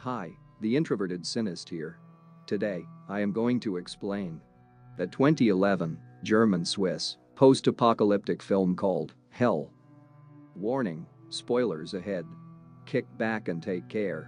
Hi, the introverted cynist here. Today, I am going to explain a 2011 German-Swiss post-apocalyptic film called Hell. Warning, spoilers ahead. Kick back and take care.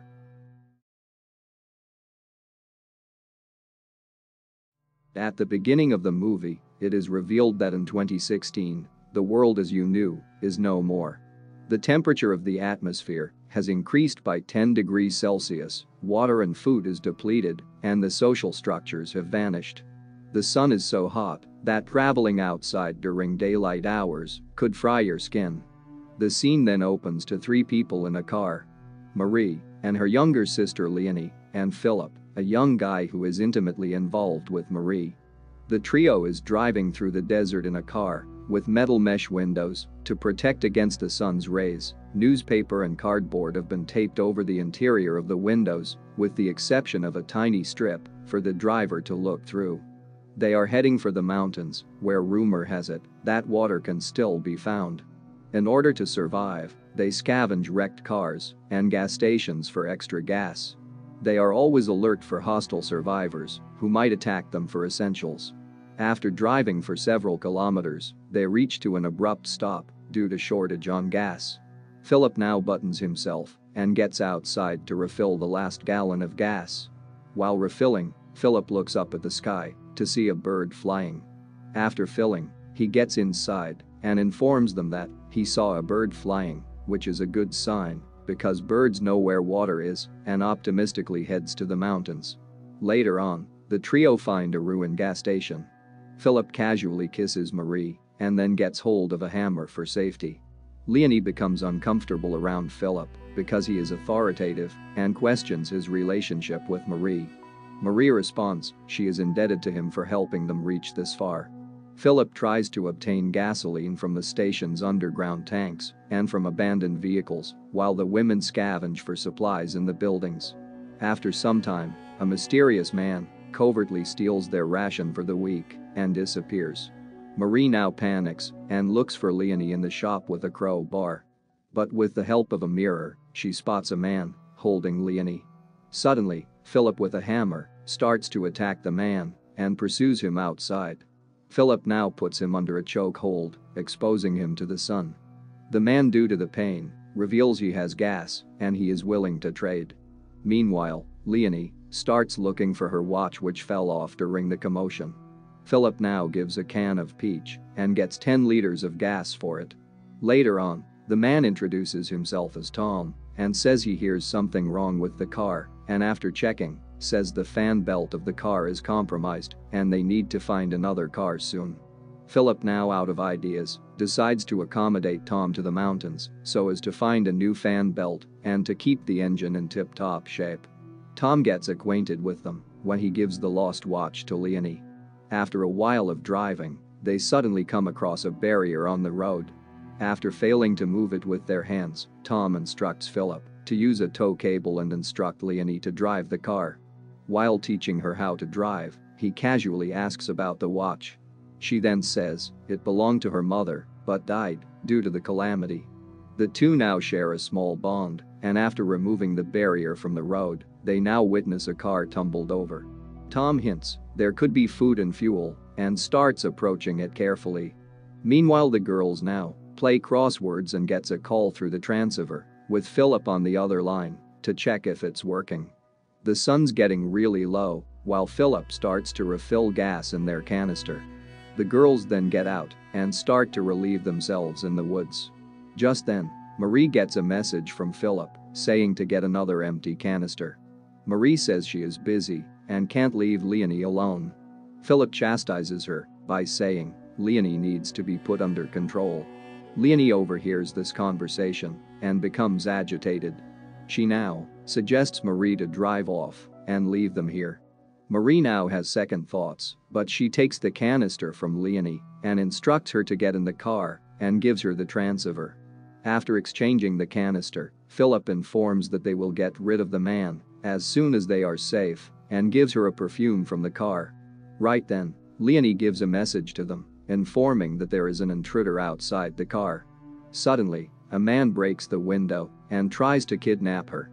At the beginning of the movie, it is revealed that in 2016, the world as you knew is no more. The temperature of the atmosphere has increased by 10 degrees Celsius, water and food is depleted, and the social structures have vanished. The sun is so hot that traveling outside during daylight hours could fry your skin. The scene then opens to three people in a car: Marie and her younger sister Leonie, and Phillip, a young guy who is intimately involved with Marie. The trio is driving through the desert in a car with metal mesh windows to protect against the sun's rays. Newspaper and cardboard have been taped over the interior of the windows, with the exception of a tiny strip for the driver to look through. They are heading for the mountains, where rumor has it that water can still be found. In order to survive, they scavenge wrecked cars and gas stations for extra gas. They are always alert for hostile survivors who might attack them for essentials. After driving for several kilometers, they reach to an abrupt stop due to shortage on gas. Phillip now buttons himself and gets outside to refill the last gallon of gas. While refilling, Phillip looks up at the sky to see a bird flying. After filling, he gets inside and informs them that he saw a bird flying, which is a good sign because birds know where water is, and optimistically heads to the mountains. Later on, the trio find a ruined gas station. Phillip casually kisses Marie and then gets hold of a hammer for safety. Leonie becomes uncomfortable around Phillip because he is authoritative and questions his relationship with Marie. Marie responds she is indebted to him for helping them reach this far. Phillip tries to obtain gasoline from the station's underground tanks and from abandoned vehicles, while the women scavenge for supplies in the buildings. After some time, a mysterious man covertly steals their ration for the week and disappears. Marie now panics and looks for Leonie in the shop with a crowbar. But with the help of a mirror, she spots a man holding Leonie. Suddenly, Phillip with a hammer starts to attack the man and pursues him outside. Phillip now puts him under a chokehold, exposing him to the sun. The man, due to the pain, reveals he has gas and he is willing to trade. Meanwhile, Leonie starts looking for her watch, which fell off during the commotion. Phillip now gives a can of peach and gets 10 liters of gas for it. Later on, the man introduces himself as Tom and says he hears something wrong with the car, and after checking, says the fan belt of the car is compromised and they need to find another car soon. Phillip, now out of ideas, decides to accommodate Tom to the mountains so as to find a new fan belt and to keep the engine in tip-top shape. Tom gets acquainted with them when he gives the lost watch to Leonie. After a while of driving, they suddenly come across a barrier on the road. After failing to move it with their hands, Tom instructs Phillip to use a tow cable and instruct Leonie to drive the car. While teaching her how to drive, he casually asks about the watch. She then says it belonged to her mother but died due to the calamity. The two now share a small bond, and after removing the barrier from the road, they now witness a car tumbled over. Tom hints there could be food and fuel and starts approaching it carefully. Meanwhile, the girls now play crosswords and gets a call through the transceiver, with Phillip on the other line to check if it's working. The sun's getting really low while Phillip starts to refill gas in their canister. The girls then get out and start to relieve themselves in the woods. Just then, Marie gets a message from Phillip saying to get another empty canister. Marie says she is busy and can't leave Leonie alone. Phillip chastises her by saying Leonie needs to be put under control. Leonie overhears this conversation and becomes agitated. She now suggests Marie to drive off and leave them here. Marie now has second thoughts, but she takes the canister from Leonie and instructs her to get in the car and gives her the transceiver. After exchanging the canister, Phillip informs that they will get rid of the man as soon as they are safe and gives her a perfume from the car. Right then, Leonie gives a message to them, informing that there is an intruder outside the car. Suddenly, a man breaks the window and tries to kidnap her.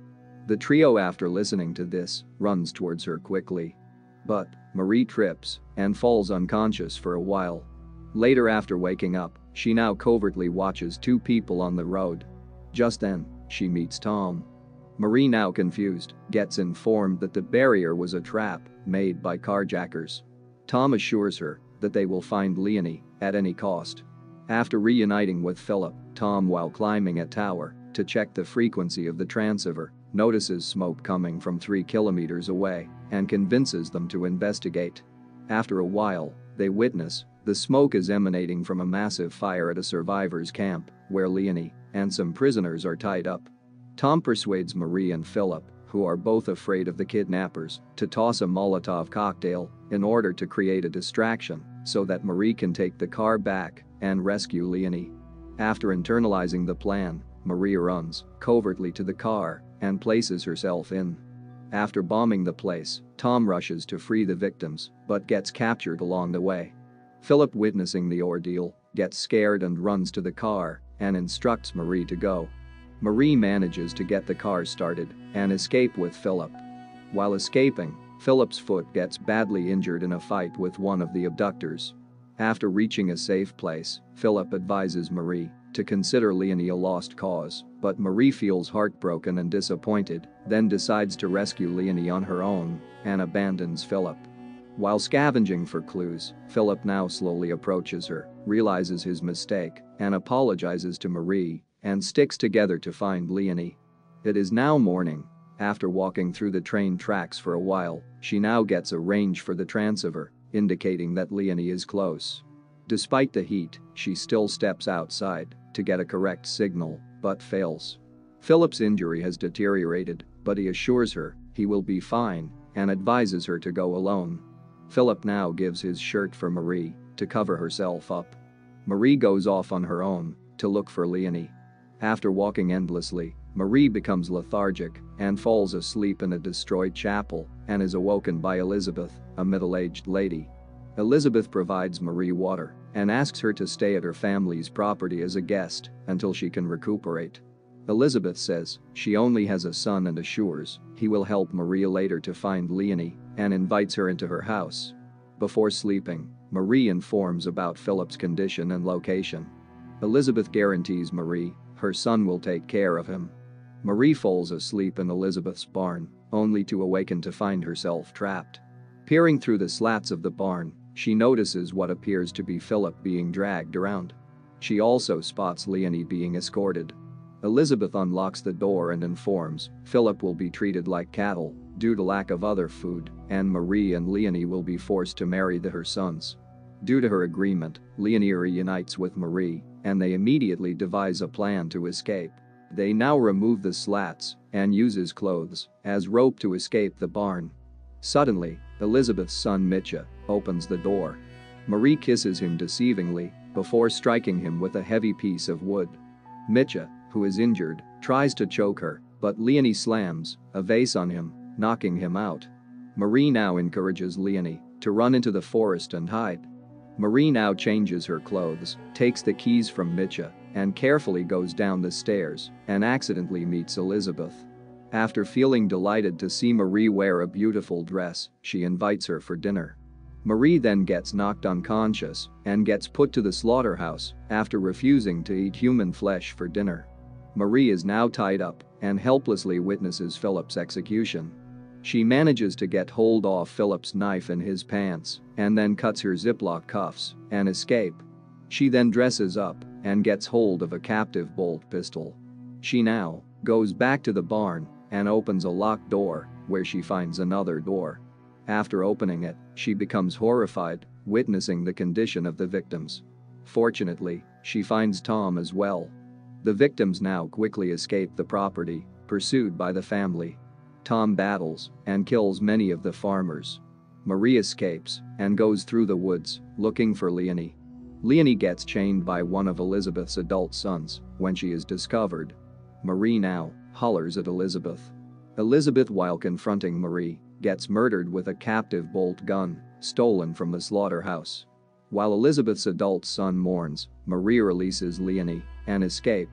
The trio, after listening to this, runs towards her quickly. But Marie trips and falls unconscious for a while. Later, after waking up, she now covertly watches two people on the road. Just then, she meets Tom. Marie, now confused, gets informed that the barrier was a trap made by carjackers. Tom assures her that they will find Leonie at any cost. After reuniting with Phillip, Tom, while climbing a tower to check the frequency of the transceiver, notices smoke coming from 3 kilometers away and convinces them to investigate. After a while, they witness the smoke is emanating from a massive fire at a survivors' camp where Leonie and some prisoners are tied up. Tom persuades Marie and Phillip, who are both afraid of the kidnappers, to toss a Molotov cocktail in order to create a distraction so that Marie can take the car back and rescue Leonie. After internalizing the plan, Marie runs covertly to the car and places herself in. After bombing the place, Tom rushes to free the victims but gets captured along the way. Phillip, witnessing the ordeal, gets scared and runs to the car and instructs Marie to go. Marie manages to get the car started and escape with Phillip. While escaping, Phillip's foot gets badly injured in a fight with one of the abductors. After reaching a safe place, Phillip advises Marie to consider Leonie a lost cause, but Marie feels heartbroken and disappointed, then decides to rescue Leonie on her own and abandons Phillip. While scavenging for clues, Phillip now slowly approaches her, realizes his mistake, and apologizes to Marie and sticks together to find Leonie. It is now morning. After walking through the train tracks for a while, she now gets a range for the transceiver, indicating that Leonie is close. Despite the heat, she still steps outside to get a correct signal, but fails. Phillip's injury has deteriorated, but he assures her he will be fine and advises her to go alone. Phillip now gives his shirt for Marie to cover herself up. Marie goes off on her own to look for Leonie. After walking endlessly, Marie becomes lethargic and falls asleep in a destroyed chapel and is awoken by Elizabeth, a middle-aged lady. Elizabeth provides Marie water and asks her to stay at her family's property as a guest until she can recuperate. Elizabeth says she only has a son and assures he will help Marie later to find Leonie and invites her into her house. Before sleeping, Marie informs about Phillip's condition and location. Elizabeth guarantees Marie her son will take care of him. Marie falls asleep in Elizabeth's barn, only to awaken to find herself trapped. Peering through the slats of the barn, she notices what appears to be Phillip being dragged around. She also spots Leonie being escorted. Elizabeth unlocks the door and informs Phillip will be treated like cattle due to lack of other food, and Marie and Leonie will be forced to marry her sons. Due to her agreement, Leonie reunites with Marie, and they immediately devise a plan to escape. They now remove the slats and use his clothes as rope to escape the barn. Suddenly, Elizabeth's son Mitcha opens the door. Marie kisses him deceivingly before striking him with a heavy piece of wood. Mitcha, who is injured, tries to choke her, but Leonie slams a vase on him, knocking him out. Marie now encourages Leonie to run into the forest and hide. Marie now changes her clothes, takes the keys from Mitcha, and carefully goes down the stairs and accidentally meets Elizabeth. After feeling delighted to see Marie wear a beautiful dress, she invites her for dinner. Marie then gets knocked unconscious and gets put to the slaughterhouse after refusing to eat human flesh for dinner. Marie is now tied up and helplessly witnesses Phillip's execution. She manages to get hold of Phillip's knife in his pants and then cuts her Ziploc cuffs and escape. She then dresses up and gets hold of a captive bolt pistol. She now goes back to the barn and opens a locked door where she finds another door. After opening it, she becomes horrified, witnessing the condition of the victims. Fortunately, she finds Tom as well. The victims now quickly escape the property, pursued by the family. Tom battles and kills many of the farmers. Marie escapes and goes through the woods, looking for Leonie. Leonie gets chained by one of Elizabeth's adult sons when she is discovered. Marie now hollers at Elizabeth. Elizabeth, while confronting Marie, gets murdered with a captive bolt gun stolen from the slaughterhouse. While Elizabeth's adult son mourns, Marie releases Leonie and escape.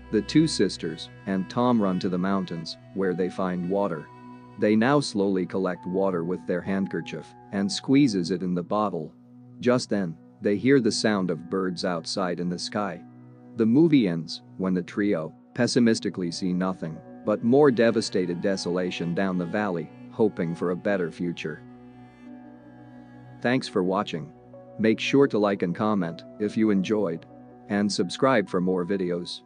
The two sisters and Tom run to the mountains, where they find water. They now slowly collect water with their handkerchief and squeezes it in the bottle. Just then, they hear the sound of birds outside in the sky. The movie ends when the trio pessimistically see nothing but more devastated desolation down the valley, hoping for a better future. Thanks for watching. Make sure to like and comment if you enjoyed, and subscribe for more videos.